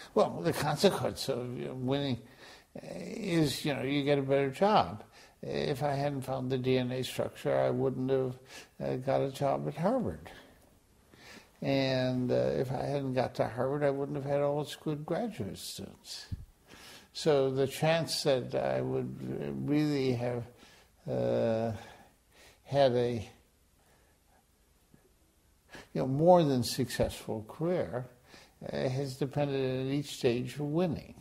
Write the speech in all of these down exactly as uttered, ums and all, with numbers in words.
Well, the consequence of you know, winning is, you know, you get a better job. If I hadn't found the D N A structure, I wouldn't have uh, got a job at Harvard. And uh, if I hadn't got to Harvard, I wouldn't have had all its good graduate students. So the chance that I would really have uh, had a you know more than successful career uh, has depended at each stage of winning.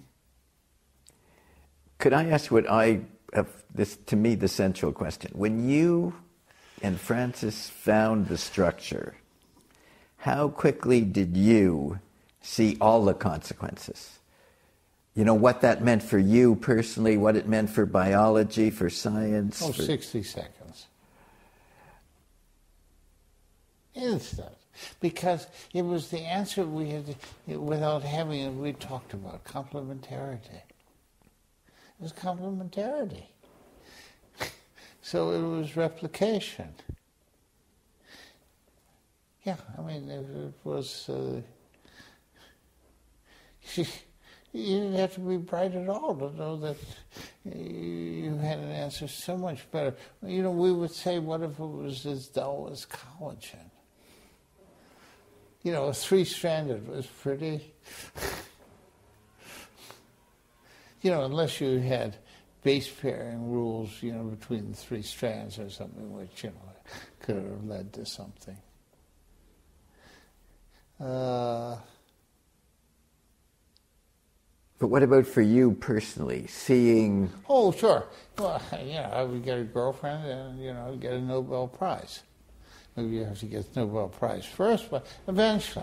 Could I ask what I have this to me the central question? When you and Francis found the structure, how quickly did you see all the consequences? You know, what that meant for you personally, what it meant for biology, for science? Oh, for... sixty seconds. Instant. Because it was the answer we had, without having it, we talked about, complementarity. It was complementarity. So it was replication. Yeah, I mean, it, it was... Uh, You didn't have to be bright at all to know that you had an answer so much better. You know, we would say, what if it was as dull as collagen? You know, three-stranded was pretty. You know, unless you had base pairing rules, you know, between the three strands or something, which, you know, could have led to something. Uh... But what about for you personally, seeing... Oh, sure. Well, you know, I would get a girlfriend and, you know, get a Nobel Prize. Maybe you have to get the Nobel Prize first, but eventually.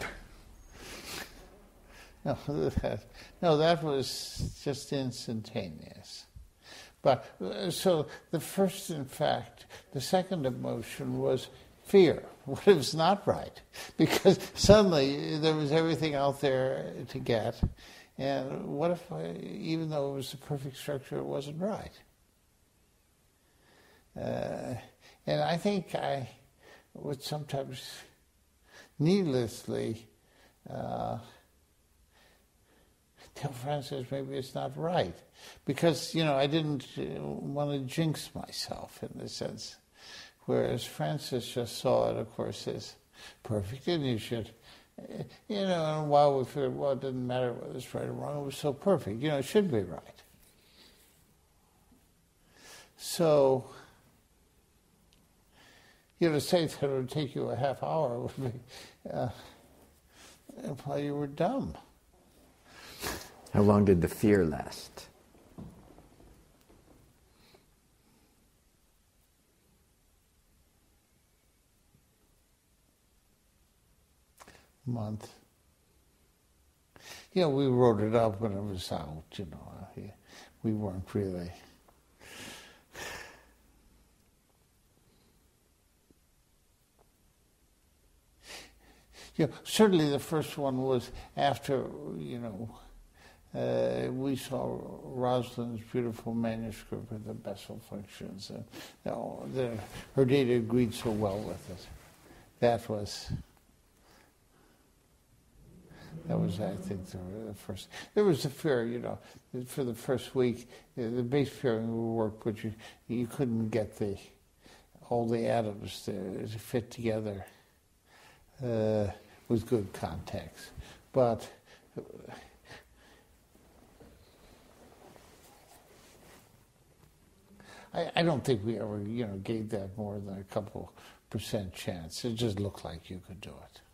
No, that, no, that was just instantaneous. But, so the first, in fact, the second emotion was fear. What if it's not right? Because suddenly there was everything out there to get. And what if, I, even though it was the perfect structure, it wasn't right? Uh, and I think I would sometimes needlessly uh, tell Francis maybe it's not right. Because, you know, I didn't want to jinx myself in the sense. Whereas Francis just saw it, of course, as perfect, and you should... You know, and while we figured, well, it didn't matter whether it's right or wrong, it was so perfect. You know, it should be right. So, you know, to say that it would take you a half hour would be, uh, imply you were dumb. How long did the fear last? Month. You know, we wrote it up when it was out, you know. We weren't really... You know, certainly the first one was after, you know, uh, we saw Rosalind's beautiful manuscript with the Bessel functions. And, you know, the, her data agreed so well with it. That was... That was, I think, the, the first. There was a fear, you know, for the first week, the, the base pairing would work, but you you couldn't get the all the atoms to, to fit together uh, with good context. But I, I don't think we ever, you know, gave that more than a couple percent chance. It just looked like you could do it.